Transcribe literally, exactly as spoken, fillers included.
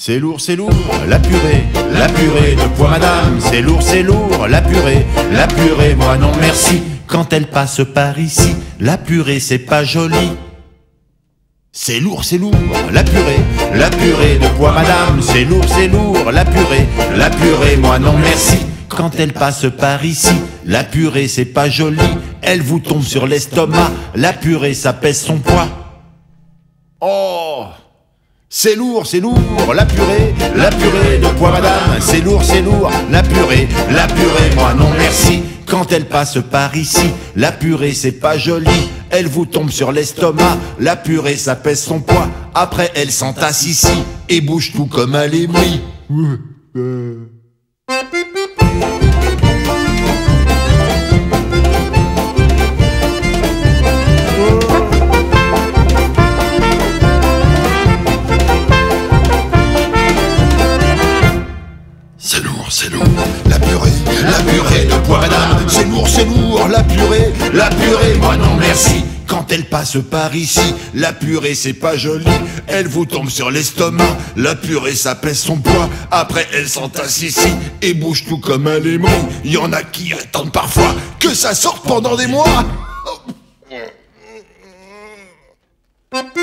C'est lourd, c'est lourd, la purée, la purée de pois madame. C'est lourd, c'est lourd, la purée, la purée, moi non merci. Quand elle passe par ici, la purée c'est pas joli. C'est lourd, c'est lourd, la purée, la purée de pois madame. C'est lourd, c'est lourd, la purée, la purée, moi non merci. Quand elle passe par ici, la purée c'est pas joli. Elle vous tombe sur l'estomac, la purée ça pèse son poids. Oh! C'est lourd, c'est lourd, la purée, la purée de pois madame. C'est lourd, c'est lourd, la purée, la purée, moi non merci. Quand elle passe par ici, la purée c'est pas joli. Elle vous tombe sur l'estomac, la purée ça pèse son poids. Après elle s'entasse ici et bouge tout comme un lémuri. C'est lourd, c'est lourd, la purée, la purée de pois madame. C'est lourd, c'est lourd, la purée, la purée, moi non merci. Quand elle passe par ici, la purée c'est pas joli. Elle vous tombe sur l'estomac, la purée ça pèse son poids. Après elle s'entasse ici et bouge tout comme un lémon. Y en a qui attendent parfois que ça sorte pendant des mois.